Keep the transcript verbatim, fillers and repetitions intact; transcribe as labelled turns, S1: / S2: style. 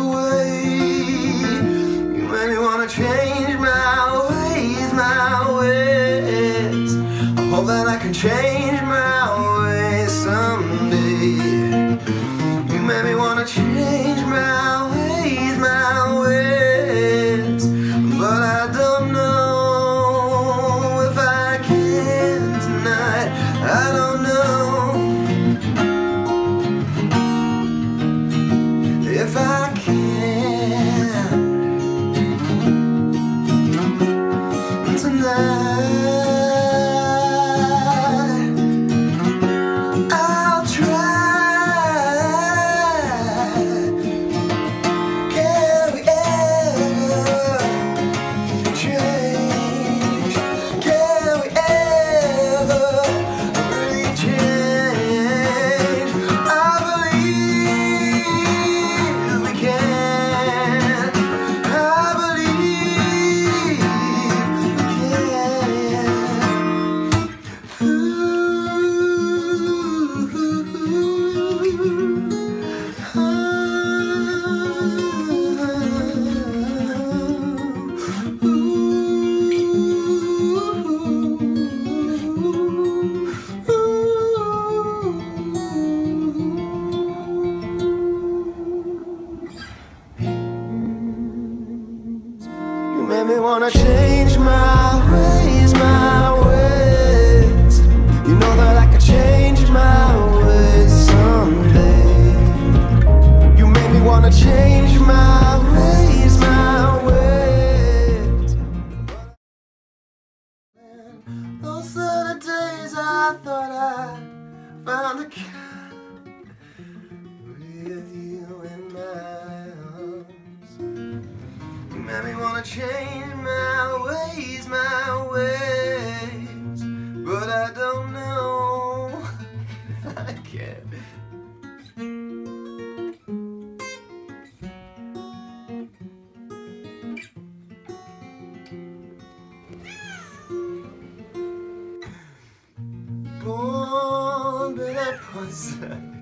S1: way. You made me wanna change my ways, my ways. I hope that I can change my ways someday. You made me wanna change my ways, my ways, but I don't know if I can tonight. I don't know if I can tonight. I'll try. Can we ever change? Can we ever really change? I believe we can. I believe we can. You made me wanna change my ways, my ways. You know that I could change my ways someday. You made me wanna change my ways, my ways. Those are the days I thought I found a cat with you in my arms. You made me wanna change my ways, my ways, but I don't know if I can. Bon, belle poisson.